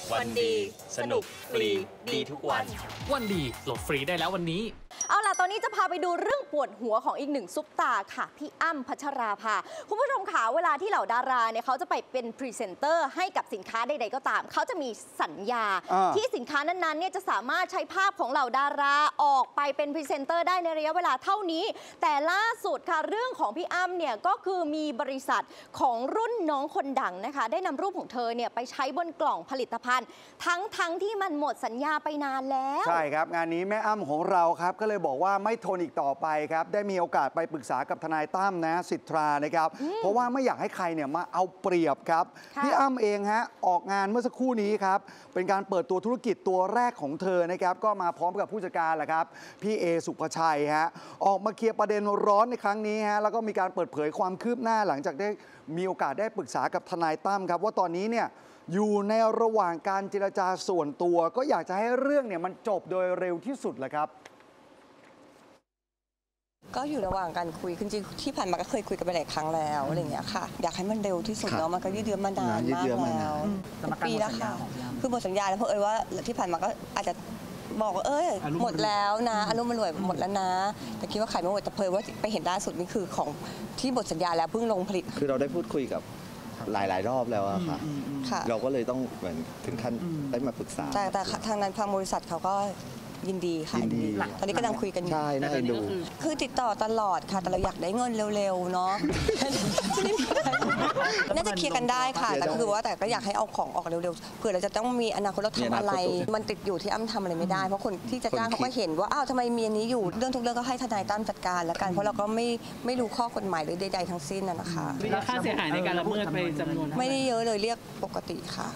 วันดีสนุกฟรีดีทุกวันวันดีโหลดฟรีได้แล้ววันนี้เอาล่ะตอนนี้จะพาไปดูเรื่องปวดหัวของอีกหนึ่งซุปตาค่ะพี่อ้ำพัชราภาคุณผู้ชมค่ะเวลาที่เหล่าดาราเนี่ยเขาจะไปเป็นพรีเซนเตอร์ให้กับสินค้าใดๆก็ตามเขาจะมีสัญญาที่สินค้านั้นๆเนี่ยจะสามารถใช้ภาพของเหล่าดาราออกไปเป็นพรีเซนเตอร์ได้ในระยะเวลาเท่านี้แต่ล่าสุดค่ะเรื่องของพี่อ้ำเนี่ยก็คือมีบริษัทของรุ่นน้องคนดังนะคะได้นำรูปของเธอเนี่ยไปใช้บนกล่องผลิตภัณฑ์ทั้งที่มันหมดสัญญาไปนานแล้วใช่ครับงานนี้แม่อ้ำของเราครับก็เลยบอกว่าไม่ทนอีกต่อไปครับได้มีโอกาสไปปรึกษากับทนายตั้มนะสิทธานะครับเพราะว่าไม่อยากให้ใครเนี่ยมาเอาเปรียบครับพี่อ้ำเองฮะออกงานเมื่อสักครู่นี้ครับเป็นการเปิดตัวธุรกิจตัวแรกของเธอนะครับก็มาพร้อมกับผู้จัดการแหละครับพี่เอสุภชัยฮะออกมาเคลียร์ประเด็นร้อนในครั้งนี้ฮะแล้วก็มีการเปิดเผยความคืบหน้าหลังจากได้มีโอกาสได้ปรึกษากับทนายตั้มครับว่าตอนนี้เนี่ยอยู่ในระหว่างการเจรจาส่วนตัวก็อยากจะให้เรื่องเนี่ยมันจบโดยเร็วที่สุดแหละครับก็อยู่ระหว่างการคุยจริงๆที่ผ่านมาก็เคยคุยกันไปหลายครั้งแล้วอะไรอย่างเงี้ยค่ะอยากให้มันเร็วที่สุดเนาะมันก็ยืดเยื้อมานานมากแล้วปีแล้วค่ะคือหมดสัญญาแล้วเพราะว่าที่ผ่านมาก็อาจจะบอกว่าหมดแล้วนะอนุมันรวยหมดแล้วนะแต่คิดว่าขายไม่หมดแต่เพยว่าไปเห็นล่าสุดนี่คือของที่หมดสัญญาแล้วเพิ่งลงผลิตคือเราได้พูดคุยกับหลายรอบแล้วอะค่ะเราก็เลยต้องเหมือนถึงขั้นได้มาปรึกษาแต่ทางนั้นทางบริษัทเขาก็ยินดีค่ะตอนนี้กำลังคุยกันอยู่ใช่น่าดูคือติดต่อตลอดค่ะแต่เราอยากได้เงินเร็วๆเนาะน่าจะเคลียร์กันได้ค่ะแต่คือว่าแต่ก็อยากให้เอาของออกเร็วๆเผื่อเราจะต้องมีอนาคตเราทำอะไรมันติดอยู่ที่อ้ำทำอะไรไม่ได้เพราะคนที่จะจ้างเขาก็เห็นว่าอ้าวทำไมมีอันนี้อยู่เรื่องทุกเรื่องก็ให้ทนายตั้มจัดการแล้วกันเพราะเราก็ไม่รู้ข้อกฎหมายหรือใดๆทั้งสิ้นนะคะค่าเสียหายในการละเมิดไปจำนวนไม่ได้เยอะเลยเรียกปกติค่ะ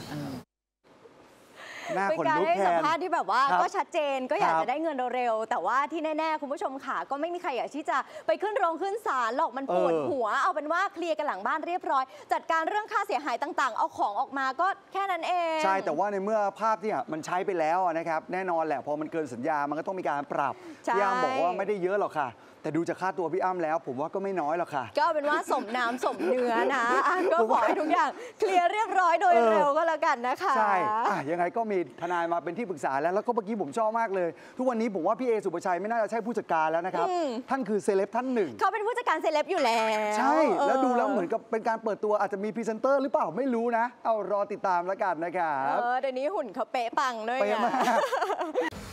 เป็นการให้สัมภาษณ์ที่แบบว่าก็ชัดเจนก็อยากจะได้เงินเร็วๆแต่ว่าที่แน่ๆคุณผู้ชมค่ะก็ไม่มีใครอยากที่จะไปขึ้นโรงขึ้นศาลหรอกมันปวดหัวเอาเป็นว่าเคลียร์กันหลังบ้านเรียบร้อยจัดการเรื่องค่าเสียหายต่างๆเอาของออกมาก็แค่นั้นเองใช่แต่ว่าในเมื่อภาพที่มันใช้ไปแล้วนะครับแน่นอนแหละพอมันเกินสัญญามันก็ต้องมีการปรับพี่อ้ำบอกว่าไม่ได้เยอะหรอกค่ะแต่ดูจากค่าตัวพี่อ้ำแล้วผมว่าก็ไม่น้อยหรอกค่ะก็เป็นว่าสมน้ำสมเนื้อนะก็ขอให้ทุกอย่างเคลียร์เรียบร้อยโดยเร็วก็แล้วกันนะคะใช่ยังไงก็มีทนายมาเป็นที่ปรึกษาแล้วก็เมื่อกี้ผมชอบมากเลยทุกวันนี้ผมว่าพี่เอสุภชัยไม่น่าจะใช่ผู้จัดการแล้วนะครับท่านคือเซเลบท่านหนึ่งเขาเป็นผู้จัดการเซเลบอยู่แล้วใช่แล้วดูแล้วเหมือนกับเป็นการเปิดตัวอาจจะมีพรีเซนเตอร์หรือเปล่าไม่รู้นะเอารอติดตามแล้วกันนะครับเดี๋ยวนี้หุ่นเขาเป๊ะปังด้วยเป๊ะมาก